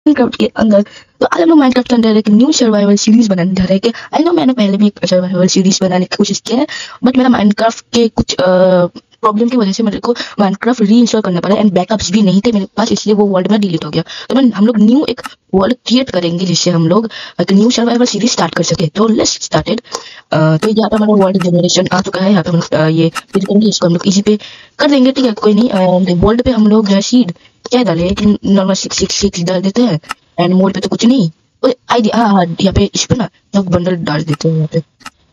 Minecraft के अंदर। तो आज हम लोग माइनक्राफ्ट के अंदर एक न्यू सर्वाइवल सीरीज बनाने जा रहे हैं। कि आई नो मैंने पहले भी एक सर्वाइवल सीरीज बनाने की कोशिश किया है, बट मेरा माइनक्राफ्ट के कुछ प्रॉब्लम की वजह से मेरे को माइनक्राफ्ट री इंस्टॉल करना पड़ा एंड बैकअप्स भी नहीं थे मेरे पास, इसलिए वो वर्ल्ड में डिलीट हो गया। तो हम लोग न्यू एक वर्ल्ड क्रिएट करेंगे जिससे हम लोग एक न्यू सर्वाइवल सीरीज स्टार्ट कर सके। तो लेट्स स्टार्टेड। तो यहाँ पे हमारा वर्ल्ड जनरेशन आ चुका है। यहाँ पे हम ये फिर करेंगे, इसको हम लोग इजी पे कर देंगे, ठीक है, कोई नहीं। वर्ल्ड पे हम लोग सीड क्या डाले, एक नॉर्मल 666 डाल देते हैं एंड मोड पे तो कुछ नहीं। आइडिया हाँ, यहाँ पे इस पे ना लोग बंडल डाल देते हैं यहाँ पे,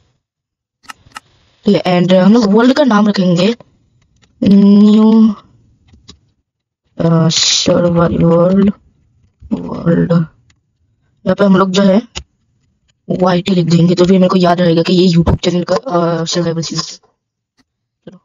ठीक है। एंड हम लोग वर्ल्ड का नाम रखेंगे न्यू सर्वाइवल वर्ल्ड। यहाँ पे हम लोग जो है वाईटी लिख देंगे तो फिर मेरे को याद रहेगा कि ये यूट्यूब चैनल का सर्वाइवल सीरीज। चलो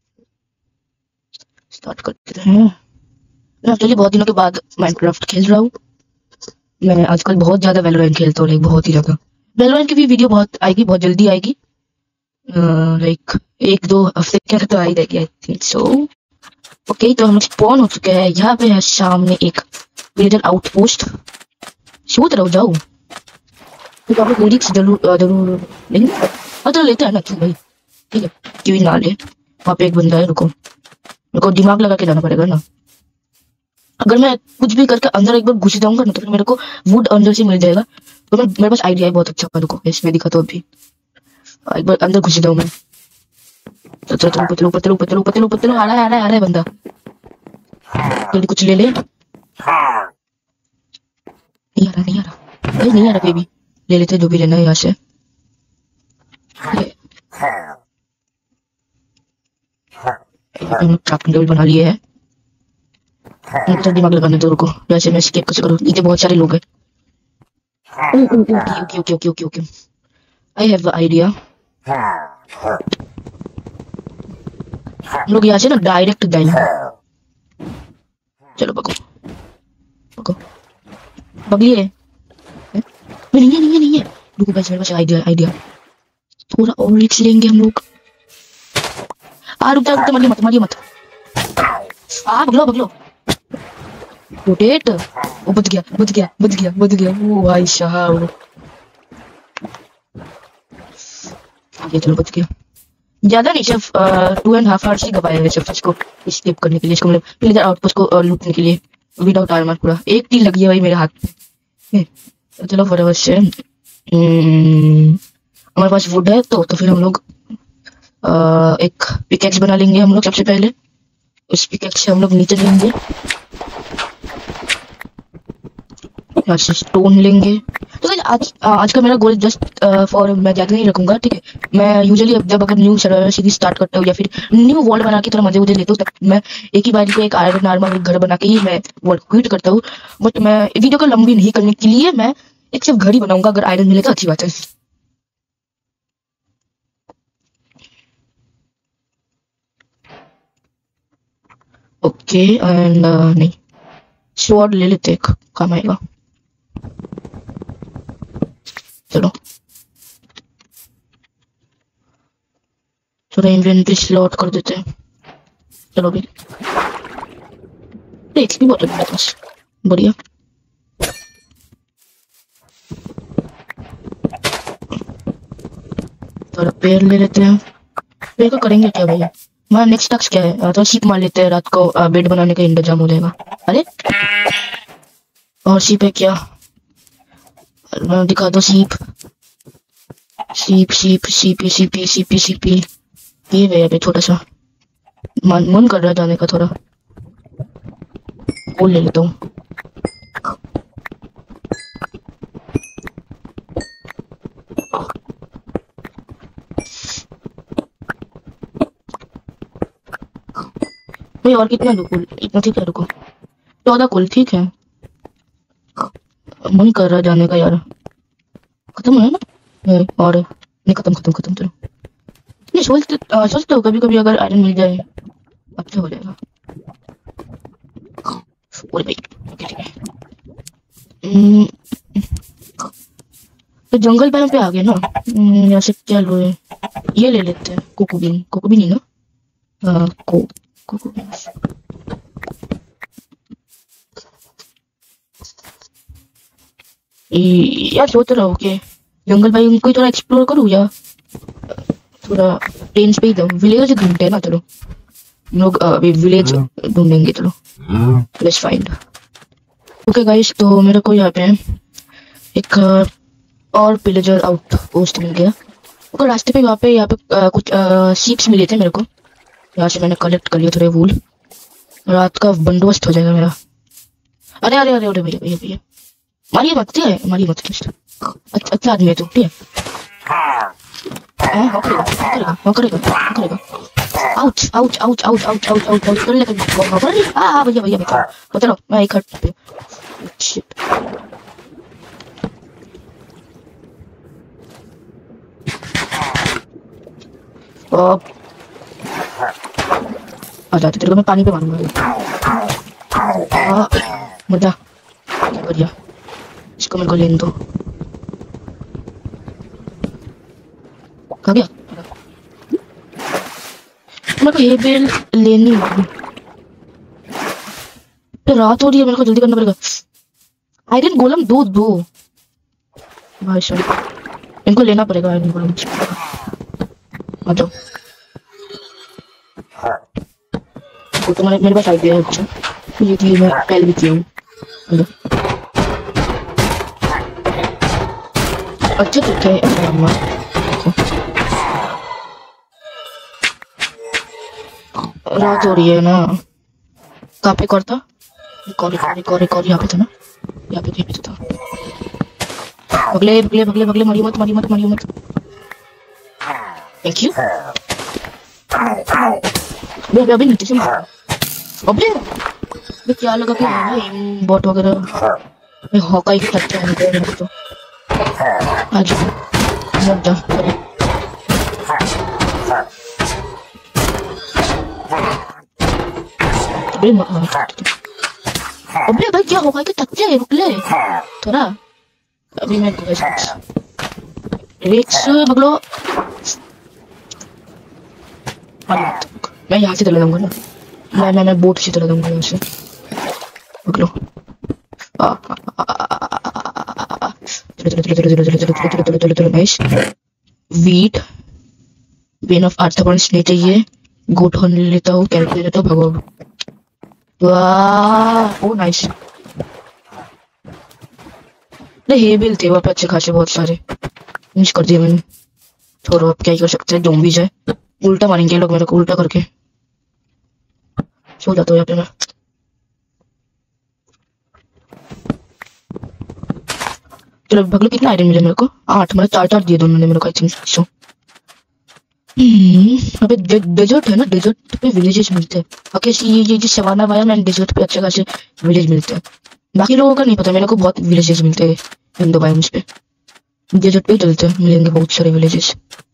स्टार्ट करते हैं। मैं एक्चुअली बहुत दिनों के बाद माइनक्राफ्ट खेल रहा हूँ। मैं आजकल बहुत ज्यादा वैलोरेंट खेलता हूँ, लाइक बहुत ही ज्यादा। वैलोरेंट की भी वीडियो बहुत आएगी, बहुत जल्दी आएगी, लाइक 1-2 हफ्ते के अंदर तो आ ही जाएगी, आई थिंक सो। ओके, तो हम लोग स्पॉन हो चुके हैं। यहाँ पे है सामने एक विलेजर आउटपोस्ट। सोच रहा हूँ जाऊँ तो आप लोग लिरिक्स जरूर लेंगे। हाँ तो लेते हैं ना, क्यों भाई, ठीक है, क्यों ही ना ले। वहाँ पे एक बंदा है, रुको दिमाग लगा के जाना पड़ेगा ना। अगर मैं कुछ भी करके अंदर एक बार घुस जाऊंगा ना तो फिर मेरे को वुड अंदर से मिल जाएगा। तो मेरे पास आइडिया है बहुत अच्छा, रुको इसमें दिखा तो अभी एक बार अंदर घुस जाऊं मैं। चलो ऊपर आ रहा है बंदा, जल्दी कुछ ले ले। नहीं आ रहा नहीं आ रहा बेबी, ले लेते जो भी लेना है यहाँ से। क्राफ्टिंग टेबल बना लिए है। तो दिमाग लगाने दो, रुको वैसे मैं स्केप कैसे करूँ, नीचे बहुत सारे लोग हैं। Okay I have idea. हम लोग यहाँ से ना डायरेक्ट जाएंगे। चलो पको बगली है। नहीं है। रुको बस, मेरे पास आइडिया थोड़ा और रिस्क लेंगे हम लोग। रुक जा, मारिए मत। बगलो रोटेट। वो बच गया। ओ भाई साहब, ये चलो बच गया। ज्यादा नहीं, सिर्फ 2.5 आवर्स ही गवाए हैं सिर्फ इसको स्किप करने के लिए, इसको मतलब विलेजर आउटपोस्ट को लूटने के लिए विदाउट आर्मर। पूरा एक तीर लगी है भाई मेरे हाथ में। चलो फटाफट से हमारे पास वुड है तो फिर हम लोग एक पिकेक्स बना लेंगे। हम लोग सबसे पहले उस पिकेक्स से हम लोग नीचे जाएंगे, यहाँ से स्टोन लेंगे। तो आज का मेरा गोल जस्ट फॉर, मैं ज्यादा नहीं रखूंगा, ठीक है। मैं यूजुअली जब अगर न्यू सर्वाइवल सीरीज स्टार्ट करता हूँ या फिर न्यू वर्ल्ड बना के थोड़ा मजे लेता हूँ, तब मैं एक ही बार को एक आयरन आर्मर घर बना के ही मैं वर्ल्ड क्विट करता हूँ। बट मैं वीडियो को लंबी नहीं करने के लिए मैं एक सिर्फ घर ही बनाऊंगा। अगर आयरन मिले तो अच्छी बात है। ओके एंड नहीं, स्वॉर्ड ले लेते, काम आएगा। चलो थोड़ा इन्वेंटरी स्लॉट कर देते हैं। चलो भी एक्सपी बहुत है मेरे पास, बढ़िया। थोड़ा पेड़ ले लेते हैं। पेड़ का करेंगे क्या भैया, हमारा नेक्स्ट टास्क क्या है? तो शीप मार लेते हैं, रात को बेड बनाने का इंतजाम हो जाएगा। अरे और शीप है क्या, दिखा दो शीप। ये भैया पे छोटा सा मन कर रहा है जाने का, थोड़ा वो ले लेता हूँ। भाई और कितना कुल, इतना ठीक है, रुको 14 कुल, ठीक है। मन कर रहा है जाने का यार, खत्म है ना और नहीं, खत्म चलो। नहीं सोचते हो कभी अगर आयरन मिल जाए अच्छा हो जाएगा। और भाई ठीक है, तो जंगल पे आ गए ना। यहाँ से क्या लो, ये ले लेते हैं, कोकोबीन ही ना, कोकोबीन। यार सोच रहा हूँ कि जंगल भाई उनको थोड़ा एक्सप्लोर करूँ या थोड़ा रेंज पे ही जाऊँ। विलेज ढूंढते हैं ना, चलो हम लोग अभी विलेज ढूंढेंगे। चलो लेट्स फाइंड। ओके गाइस, तो मेरे को यहाँ पे एक और विलेजर आउट पोस्ट मिल गया। और रास्ते पे यहाँ पे कुछ सीप्स मिले थे मेरे को। यहाँ से मैंने कलेक्ट कर लिया थोड़े वूल। रात का बंदोबस्त हो जाएगा मेरा। अरे अरे अरे अरे भैया भैया भैया, मारिए मत, ठीक है मारिए मत। अच्छा आदमी है तू, ठीक है। हो करेगा हो करेगा हो करेगा हो करेगा। Ouch ouch ouch ouch ouch ouch ouch ouch कर लेगा। हाँ भैया भैया बता रहा हूँ मैं एक हट पे। शिट, आ जाते तेरे को मैं पानी पे मारूंगा। मजा बढ़िया, इसको मेरे को लेने दो। कहाँ गया? मेरे को ये बेल लेनी है। तो रात हो रही है, मेरे को जल्दी करना पड़ेगा। आयरन गोलम दो भाई साहब, इनको लेना पड़ेगा आयरन गोलम। आ जाओ, तुम्हारे मेरे पास आइडिया है। अच्छा ये चीज मैं पहले भी किया हूँ। अच्छा ठीक है, रात हो रही है ना। कहाँ पे कौर था? कौर यहाँ पे था ना, यहाँ पे कहीं पे था। भगले भगले भगले भगले, मारियो मत मारियो मत मारियो मत। Thank you. अभी नीचे से मारा। अबे क्या लगा कि बॉट वगैरह हॉकाई की टक्कर है तो आज मत जा। अबे भाई क्या होगा कि टक्के है बुकले थोड़ा। अभी मैं रिक्स बगलो, मैं यहाँ से चला जाऊंगा ना। मैं बोट से चला जाऊंगा यहाँ से। बगलो चलो नाइस। वीट वेन ऑफ अर्थ नहीं चाहिए। गोट हॉर्न ले लेता हूँ, कैरेट ले लेता हूँ। भगवान वाह, ओ नाइस। हे बिल थे वहाँ पे अच्छे खासे बहुत सारे, मिस कर दिए मैंने। छोड़ो, अब क्या ही कर सकते हैं। ज़ॉम्बीज़ है, उल्टा मारेंगे लोग मेरे को, उल्टा करके सो जाता हूँ यहाँ पे मैं। चलो भगलो, कितना आयरन मिले मेरे को? 8, मतलब 4 दिए दोनों ने मेरे को आई थिंक सो। अबे डेजर्ट है ना, डेजर्ट पे विलेजेस मिलते हैं। ओके ये जो सवाना वाया मैंने डेजर्ट पे अच्छे खासे विलेज मिलते हैं। बाकी लोगों का नहीं पता, मेरे को बहुत विलेजेस मिलते हैं इन दो बायोम्स पे। डेजर्ट पे चलते हैं, मिलेंगे बहुत सारे विलेजेस।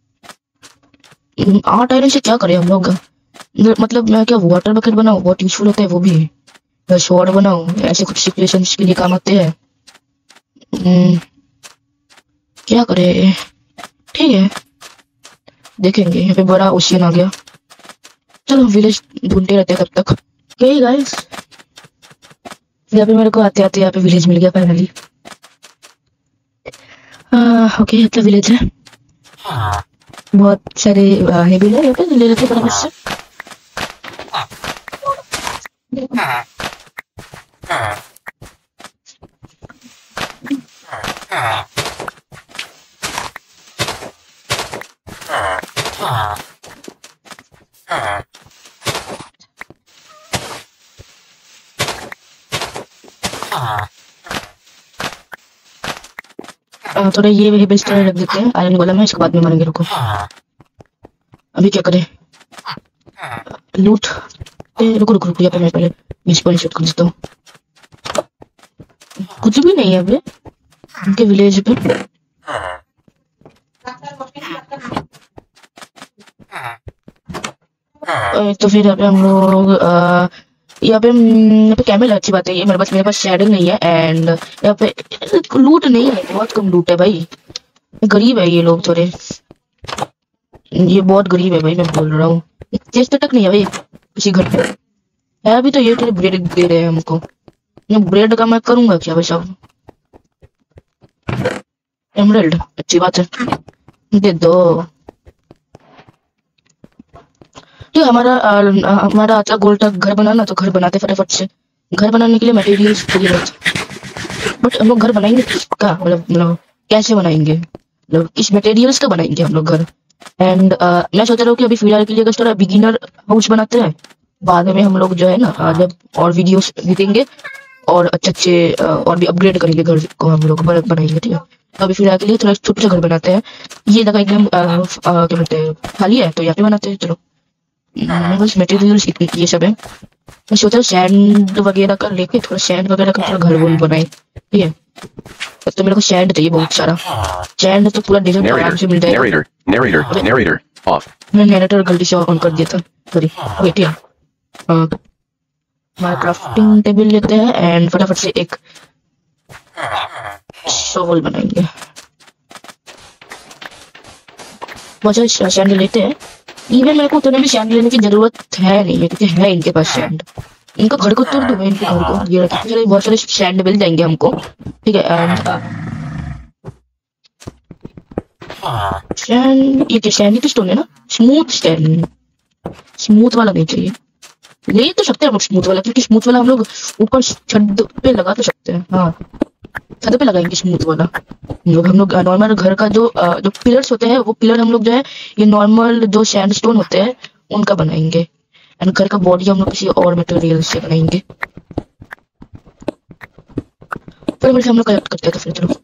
8 आयरन से क्या करें हम लोग? मतलब मैं क्या वाटर बकेट बनाऊं? बहुत यूजफुल होता है वो भी। या स्वॉर्ड बनाऊं, ऐसे कुछ सिचुएशंस के लिए काम आते हैं। क्या करें? ठीक है देखेंगे। यहाँ पे बड़ा ओशियन आ गया। चलो विलेज ढूंढते रहते हैं तब तक। ओके गाइस, यहाँ पे मेरे को आते आते यहाँ पे विलेज मिल गया फाइनली। ओके मतलब विलेज है, बहुत सारे है भी यहाँ पे, ले लेते बराबर से। थोड़ा ये बेस्ट रख देते हैं। आयरन गोलम है, इसके बाद में मारेंगे। रुको अभी क्या करें? लूट रुको रुको रुको, यहाँ पे मैं पहले इस पर शूट कर देता हूँ। कुछ भी नहीं है अभी उनके विलेज पे। तो फिर यहाँ पे हम लोग यहाँ पे कैमल अच्छी बात है। ये मेरे पास शैडो नहीं है। एंड यहाँ पे लूट नहीं है, बहुत कम लूट है भाई। गरीब है ये लोग थोड़े, ये बहुत गरीब है भाई, मैं बोल रहा हूँ। चेस्ट तक नहीं है भाई किसी घर पे है। अभी तो ये थोड़े ब्रेड दे रहे हैं हमको। ब्रेड का मैं करूंगा क्या भाई साहब? एमराल्ड, अच्छी बात है, दे दो। तो हमारा अच्छा गोल था घर बनाना, तो घर बनाते फटाफट से। घर बनाने के लिए मटेरियल्स चाहिए बहुत, बट हम लोग घर बनाएंगे किसका, मतलब कैसे बनाएंगे, मतलब किस मटेरियल्स का बनाएंगे हम लोग घर। एंड मैं सोच रहा हूँ कि अभी फिलहाल के लिए थोड़ा बिगिनर हाउस बनाते हैं, बाद में हम लोग जो है ना जब और वीडियोस देखेंगे और अच्छे और भी अपग्रेड करेंगे घर को, हम लोग बड़ा बनाएंगे, ठीक है। तो अभी फिलहाल के लिए थोड़ा छोटा सा घर बनाते हैं। ये जगह एकदम क्या बोलते हैं खाली है, तो यहाँ पे बनाते हैं। चलो बस मटेरियल्स ये सब है। मैं सोचा सैंड वगैरह का लेके, थोड़ा सैंड वगैरह का थोड़ा घर वन बनाए, ठीक है। तो मेरे को सैंड चाहिए बहुत सारा, सैंड तो पूरा डेजर्ट आराम से मिल जाएगा। Narrator off. मैंने नैरेटर गलती से ऑन कर दिया था, सॉरी। ओके ठीक है, हमारा क्राफ्टिंग टेबल लेते हैं एंड फटाफट से एक शॉवल बनाएंगे। बहुत सारे सैंड लेते हैं, इवन मेरे को उतने भी सैंड लेने की जरूरत है नहीं है, क्योंकि है इनके पास सैंड। इनका घर को तोड़ दूं मैं, इनके घर को ये रखते चलो, बहुत सारे सैंड मिल जाएंगे हमको, ठीक है। सैंड, ये सैंड तो स्टोन है ना, स्मूथ सैंड, स्मूथ वाला नहीं चाहिए। ले तो सकते हैं हम लोग स्मूथ वाला, क्योंकि स्मूथ वाला हम लोग ऊपर छत पे लगा तो सकते हैं। हाँ छत पे लगाएंगे स्मूथ वाला। हम लोग नॉर्मल घर का जो पिलर्स होते हैं, वो पिलर हम लोग जो है ये नॉर्मल जो सैंडस्टोन होते हैं उनका बनाएंगे, एंड घर का बॉडी हम लोग किसी और मटेरियल से बनाएंगे। फिर हम लोग कलेक्ट करते हैं, तो फिर चलो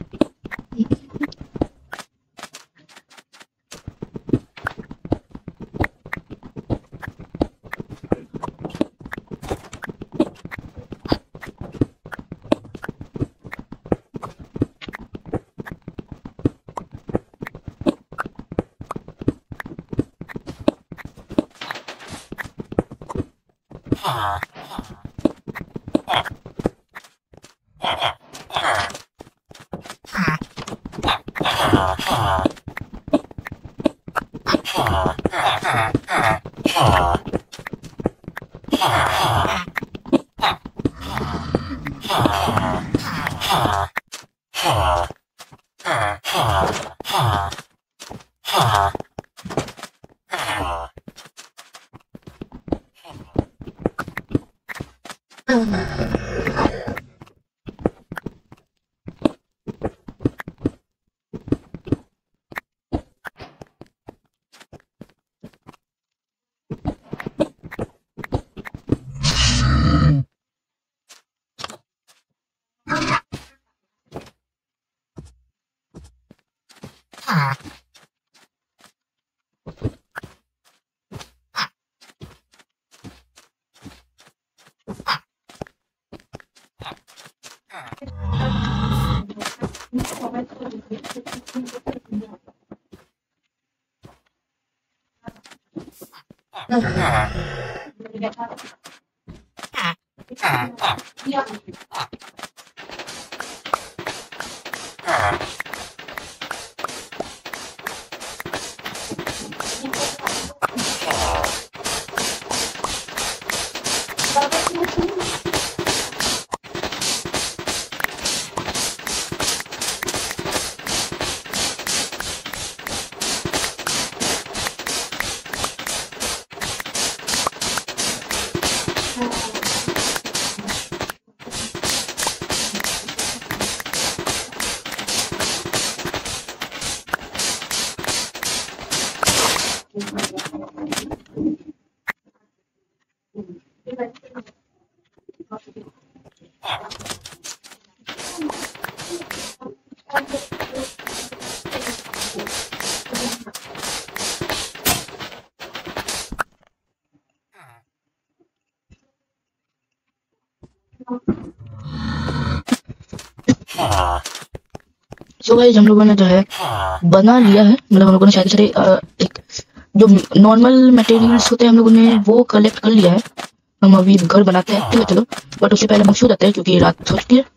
गाइस हम लोगों ने जो है बना लिया है, मतलब हम लोगों ने सारे सारे एक जो नॉर्मल मटेरियल्स होते हैं हम लोगों ने वो कलेक्ट कर लिया है। हम अभी घर बनाते हैं, ठीक है चलो, बट उससे पहले हम सो जाते हैं क्योंकि रात हो चुकी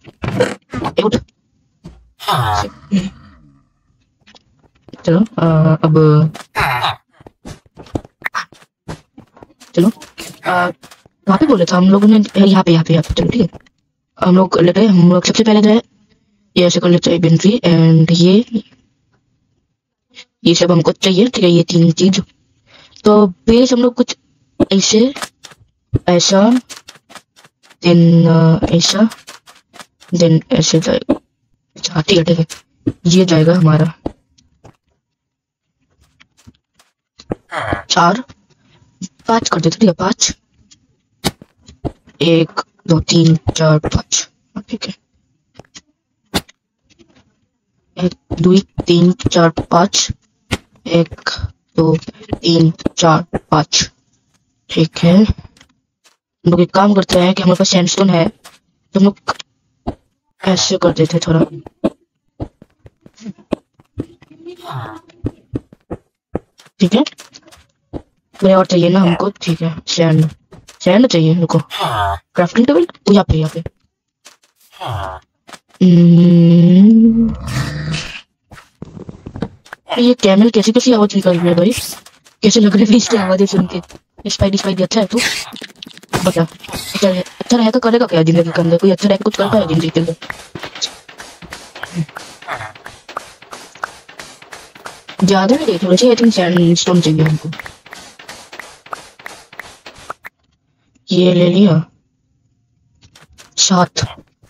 है। उठ चलो अब चलो कहाँ पे बोले था हम लोगों ने, यहाँ पे चलो ठीक है। हम लोग लेटे, हम लोग सबसे पहले जो है ये ऐसे कर लेते हैं इन्वेंट्री, एंड ये सब हमको चाहिए, ठीक है, ये 3 चीज। तो बेस हम लोग कुछ ऐसे, ऐसा, देन ऐसा, देन ऐसे जाएगा। अच्छा ठीक है ठीक है, ये जाएगा हमारा 4 5 कर देते, ठीक है 5 1 2 3 4 5, ठीक है 1 2 3 4 5 1 2 3 4 5, ठीक है। हम लोग एक काम करते हैं कि हमारे पास सैंडस्टोन है, तो हम लोग ऐसे कर देते हैं थोड़ा, ठीक है। मुझे और चाहिए ना हमको, ठीक है, सैंड चाहिए हमको। क्राफ्टिंग टेबल यहाँ पे ये कैमल कैसी कैसी आवाज निकाल रही है भाई, कैसे लग रही है इसकी आवाजें सुन के। स्पाइडी अच्छा है तू, बता अच्छा रहे तो करेगा क्या जिंदगी के अंदर, कोई अच्छा रह कुछ कर पाएगा जिंदगी के अंदर। ज्यादा नहीं, थोड़ी सी आई थिंक सैंडस्टोन चाहिए हमको। ये ले लिया 7,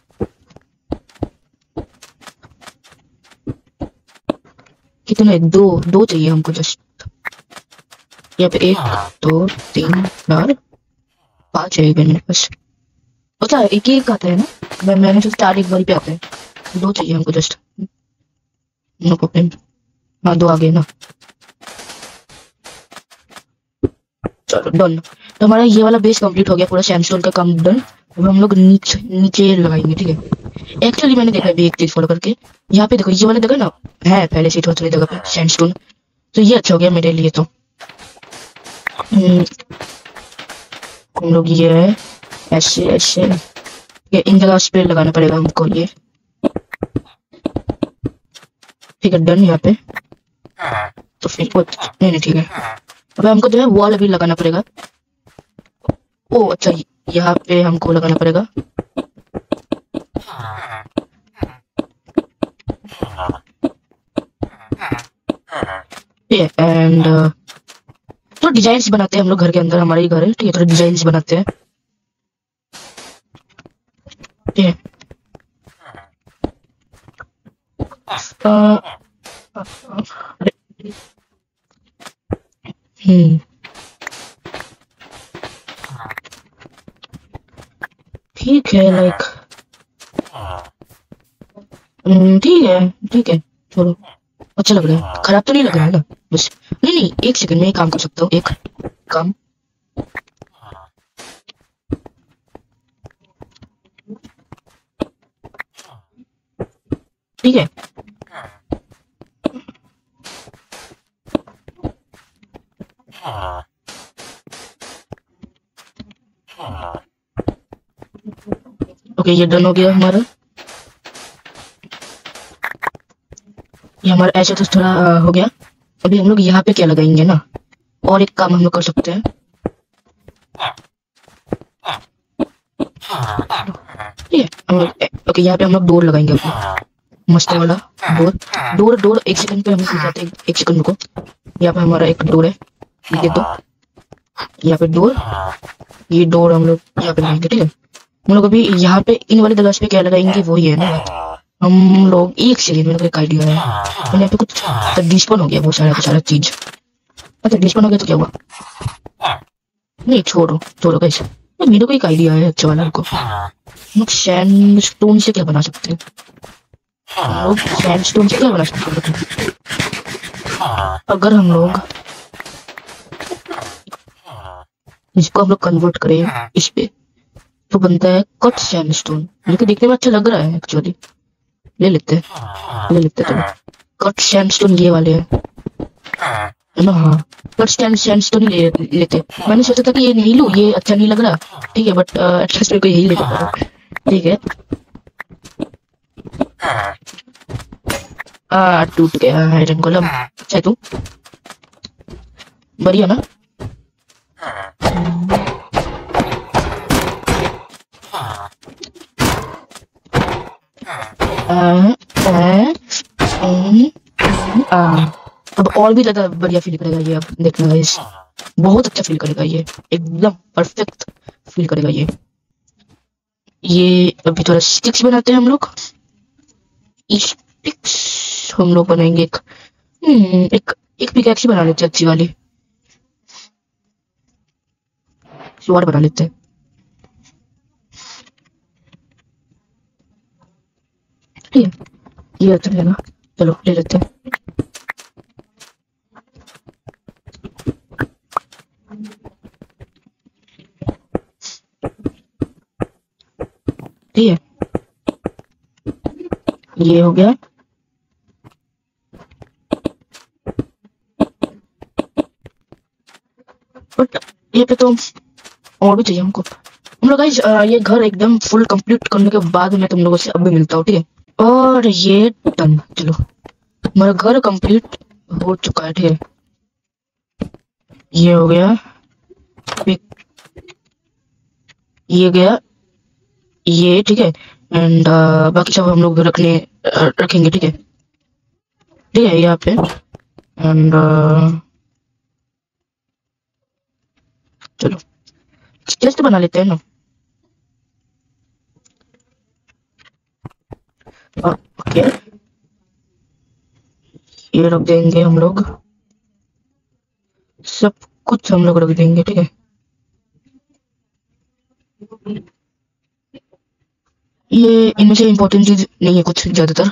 कितने 2 चाहिए हमको जस्ट। यहाँ पे 1 2 3 4 5 है मेरे पास। अच्छा एक ही आता है ना, मैंने तो 4 एक बार पे आता है। 2 चाहिए हमको जस्ट, नो प्रॉब्लम। हाँ 2 आ गए ना, चलो डन। तो हमारा ये वाला बेस कंप्लीट हो गया, पूरा सैंडस्टोन का काम डन। अब हम लोग नीचे लगाएंगे, ठीक है। एक्चुअली मैंने देखा है एक चीज फॉलो करके, यहाँ पे देखो ये वाला जगह ना है पहले से थोड़ी जगह पे सैंडस्टोन, तो ये अच्छा हो गया मेरे लिए। तो हम लोग ये है ऐसे ऐसे, ये इन जगह पे लगाना पड़ेगा हमको ये, ठीक है डन। यहाँ पे तो फिर नहीं ठीक है, अब हमको जो है वॉल अभी लगाना पड़ेगा। ओ अच्छा, यहाँ पे हमको लगाना पड़ेगा, एंड तो डिजाइन्स बनाते हैं हम लोग घर के अंदर, हमारे ही घर है, ठीक है। थोड़ा डिजाइन्स बनाते हैं, ठीक है। ठीक है लाइक ठीक है चलो, अच्छा लग रहा है, खराब तो नहीं लग रहा है ना बस। नहीं एक सेकंड में एक काम कर सकता हूँ, एक काम, ठीक है। ओके ये डन हो गया हमारा, ये हमारा ऐसे तो थोड़ा हो गया। अभी हम लोग यहाँ पे क्या लगाएंगे ना, और एक काम हम लोग कर सकते हैं, ठीक है हम लोग ओके यहाँ पे हम लोग डोर लगाएंगे अपना मस्त वाला डोर। एक सेकंड पे हम लोग जाते हैं, एक सेकंड रुको। यहाँ पे हमारा एक डोर है, ये दो, यहाँ पे डोर, ये डोर हम लोग यहाँ पे लगाएंगे, ठीक है। हम लोग अभी यहाँ पे इन वाले दरवाजे पे क्या लगाएंगे वो ये है ना बात। हम लोग एक सेकंड, मेरे को एक आइडिया है, मैंने यहाँ पे कुछ डिस्पोन हो गया वो सारा चीज। अच्छा डिस्पोन हो गया तो क्या हुआ, नहीं छोड़ो कैसे, मेरे को एक आइडिया है अच्छा वाला को। हम लोग सैंडस्टोन से क्या बना सकते हैं, हम लोग सैंडस्टोन से क्या बना सकते हैं। अगर हम लोग इसको हम लोग कन्वर्ट करें इस पे, तो बनता है कट सैंडस्टोन, जो कि देखने में अच्छा लग रहा है एक्चुअली। ले लेते हैं कट सैंडस्टोन, ये वाले हैं ना, हाँ कट सैंडस्टोन ही लेते। मैंने सोचा था कि ये नहीं लूं, ये अच्छा नहीं लग रहा, ठीक है, बट एटलीस्ट मेरे को यही लेना पड़ा, ठीक है। टूट गया आयरन गोलम, अच्छा तू बढ़िया ना। अब और भी ज्यादा बढ़िया फील करेगा ये। अब देखना गाइस, बहुत अच्छा फील करेगा ये, एकदम परफेक्ट फील करेगा ये। अभी थोड़ा स्टिक्स बनाते हैं हम लोग। स्टिक्स हम लोग बनाएंगे एक पिकैक्स बना लेते हैं अच्छी वाली। स्वॉर्ड बना लेते हैं। ठीक है, ये अच्छा रहेगा। चलो ले लेते हैं। ठीक है, ये हो गया। बट ये पे तो और भी चाहिए हमको। हम लोग गाइस ये घर एकदम फुल कंप्लीट करने के बाद मैं तुम लोगों से अब भी मिलता हूँ, ठीक है। और ये डन। चलो हमारा घर कंप्लीट हो चुका है, ठीक है। ये हो गया, ये गया, ये ठीक है। एंड बाकी सब हम लोग रखेंगे, ठीक है। ठीक है यहाँ पे। एंड चलो चेस्ट बना लेते हैं ना। ओके, ये रख देंगे हम लोग, सब कुछ हम लोग रख देंगे, ठीक है। ये इनमें से इम्पोर्टेंट चीज नहीं है कुछ ज्यादातर।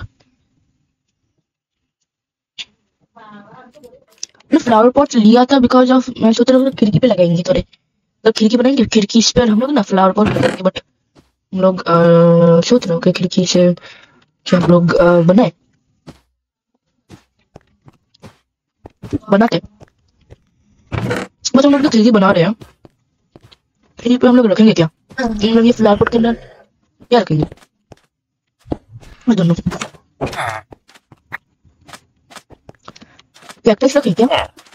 फ्लावर पॉट लिया था बिकॉज ऑफ मैं सोच रहा हूँ खिड़की पे लगाएंगे थोड़े, तो खिड़की बनाएंगे, खिड़की इस पर हम लोग ना फ्लावर पॉट लगाएंगे। बट हम लोग सोच रहे हो कि खिड़की से क्या हम लोग बनाते बस हम लोग तो खिड़की बना रहे हैं। खिड़की पे हम लोग रखेंगे क्या? हम लोग ये फ्लावर पॉट के अंदर क्या रखेंगे? मैं दोनों कैक्टस रखें क्या?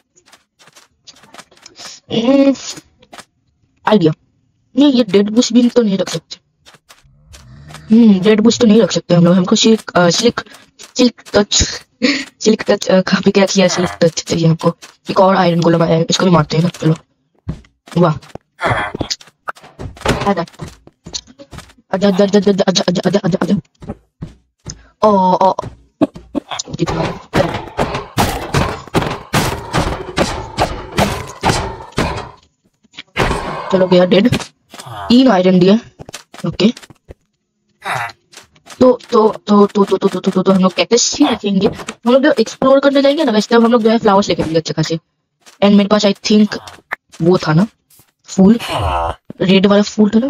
आइडिया नहीं, ये डेड बुश भी तो नहीं रख सकते। डेड बुश तो नहीं रख सकते हम लोग। हमको सिल्क टच काफी क्या किया, सिल्क टच चाहिए हमको। एक और आयरन गोलम है, इसको भी मारते हैं ना। चलो वाह, आजा आजा आजा आजा आजा आजा आजा आजा आजा। ओ चलो गया डेड। 3 आयरन दिया। ओके, तो हम लोग कैक्टस ही रखेंगे। हम लोग एक्सप्लोर करने जाएंगे ना वैसे, तब हम लोग जो है फ्लावर्स लेके आएंगे अच्छे खासे। एंड मेरे पास आई थिंक वो था ना फूल, रेड वाला फूल था ना,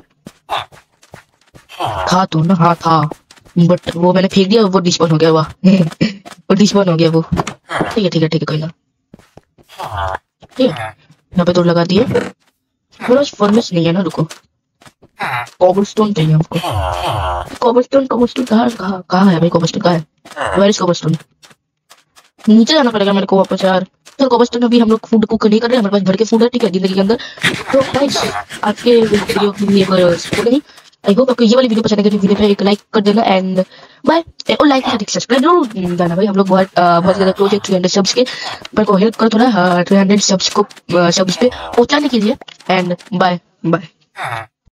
था तो ना। हाँ था, बट वो मैंने फेंक दिया, वो डिस्पोन हो गया। वाह वो डिस्पोन हो गया वो। ठीक है ठीक है ठीक है, कोई ना। ठीक है, यहाँ पे तो लगा दिए। थोड़ा फर्नेस नहीं है ना, रुको। कॉबलस्टोन चाहिए हमको। कॉबलस्टोन कहाँ है भाई? कॉबलस्टोन कहाँ है? Where is cobblestone? नीचे जाना पड़ेगा मेरे को वापस यार। तो कॉबलस्टोन अभी हम लोग फूड कुक नहीं कर रहे हैं, हमारे पास भर के फूड है, ठीक है, जिंदगी के अंदर। तो गाइस आपके वीडियो के लिए आई होप आपको ये वाली वीडियो पसंद आई। वीडियो पे एक लाइक कर देना एंड बाय। और लाइक के साथ सब्सक्राइब जरूर करना भाई। हम लोग बहुत ज्यादा क्लोज है 300 सब्स के। मेरे को हेल्प करो थोड़ा 300 सब्स पे पहुंचाने के लिए। And bye bye.